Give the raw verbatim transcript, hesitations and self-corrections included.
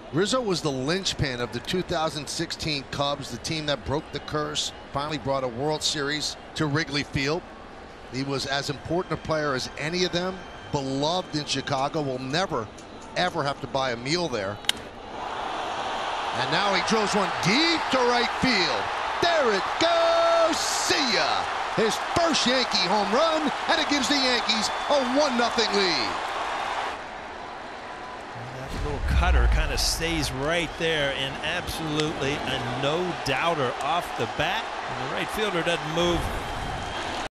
Rizzo was the linchpin of the two thousand sixteen Cubs, the team that broke the curse, finally brought a World Series to Wrigley Field. He was as important a player as any of them, beloved in Chicago, will never, ever have to buy a meal there. And now he drills one deep to right field. There it goes, see ya! His first Yankee home run, and it gives the Yankees a one nothing lead. That little cutter kind of stays right there, and absolutely a no-doubter off the bat. And the right fielder doesn't move